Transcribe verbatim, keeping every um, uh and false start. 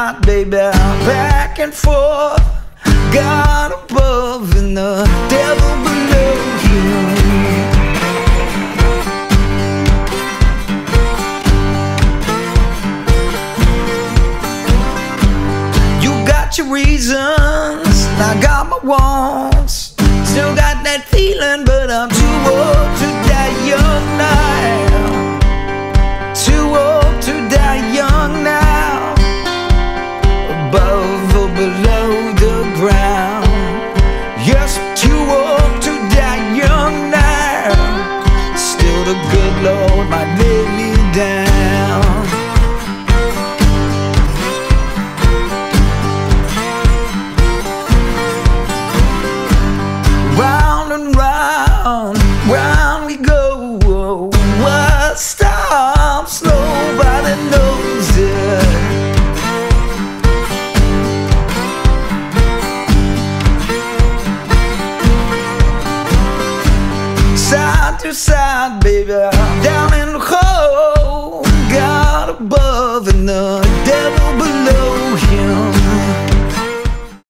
night, baby, back and forth, God above and the devil below you. You got your reasons, I got my wants. Still got that feeling, but I'm too old to die young now.